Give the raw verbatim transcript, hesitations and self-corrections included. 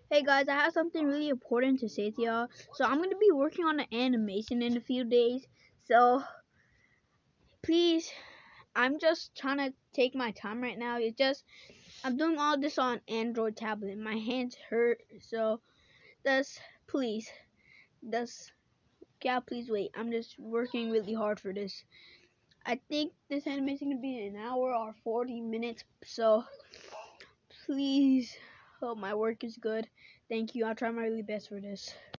Hey guys, I have something really important to say to y'all. So I'm gonna be working on an animation in a few days. So please, I'm just trying to take my time right now. It's just I'm doing all this on Android tablet. My hands hurt, so just please, just yeah, please wait. I'm just working really hard for this. I think this animation could be an hour or forty minutes. So please, hope my work is good. Thank you. I'll try my really best for this.